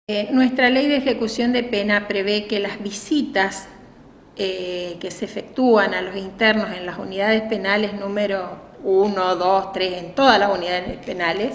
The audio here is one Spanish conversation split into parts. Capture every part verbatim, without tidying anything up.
Eh, nuestra ley de ejecución de pena prevé que las visitas eh, que se efectúan a los internos en las unidades penales número uno, dos, tres, en todas las unidades penales,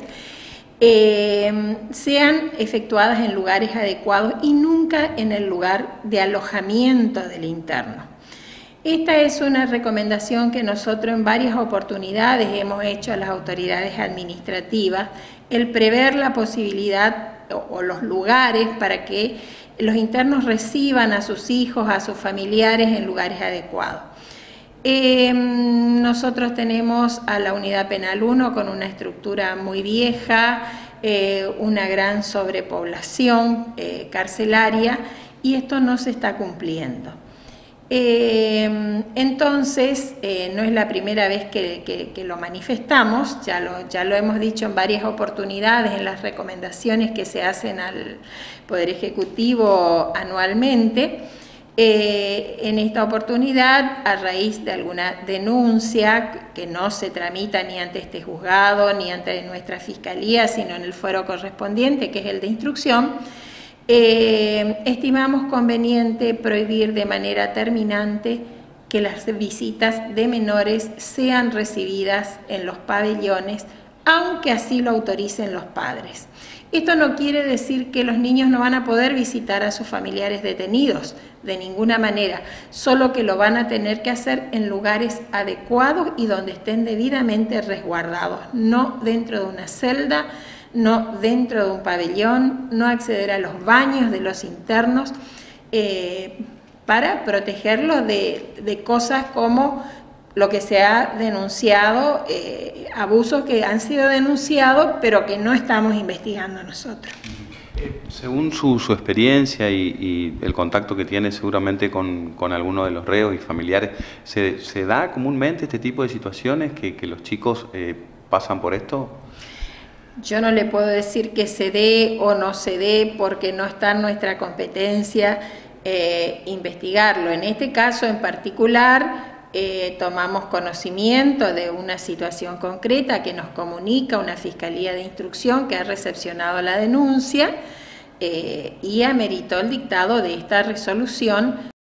eh, sean efectuadas en lugares adecuados y nunca en el lugar de alojamiento del interno. Esta es una recomendación que nosotros en varias oportunidades hemos hecho a las autoridades administrativas, el prever la posibilidad o los lugares para que los internos reciban a sus hijos, a sus familiares en lugares adecuados. Eh, nosotros tenemos a la unidad penal uno con una estructura muy vieja, eh, una gran sobrepoblación eh, carcelaria, y esto no se está cumpliendo. Eh, entonces, eh, no es la primera vez que, que, que lo manifestamos, ya lo, ya lo hemos dicho en varias oportunidades en las recomendaciones que se hacen al Poder Ejecutivo anualmente. Eh, en esta oportunidad, a raíz de alguna denuncia que no se tramita ni ante este juzgado ni ante nuestra Fiscalía, sino en el fuero correspondiente, que es el de instrucción, Eh, estimamos conveniente prohibir de manera terminante que las visitas de menores sean recibidas en los pabellones, aunque así lo autoricen los padres. Esto no quiere decir que los niños no van a poder visitar a sus familiares detenidos, de ninguna manera, solo que lo van a tener que hacer en lugares adecuados y donde estén debidamente resguardados, no dentro de una celda, no dentro de un pabellón, no acceder a los baños de los internos, eh, para protegerlos de, de cosas como lo que se ha denunciado, eh, abusos que han sido denunciados, pero que no estamos investigando nosotros. Eh, según su, su experiencia y, y el contacto que tiene seguramente con, con algunos de los reos y familiares, ¿se, se da comúnmente este tipo de situaciones que, que los chicos eh, pasan por esto? Yo no le puedo decir que se dé o no se dé porque no está en nuestra competencia eh, investigarlo. En este caso en particular eh, tomamos conocimiento de una situación concreta que nos comunica una Fiscalía de Instrucción que ha recepcionado la denuncia eh, y ameritó el dictado de esta resolución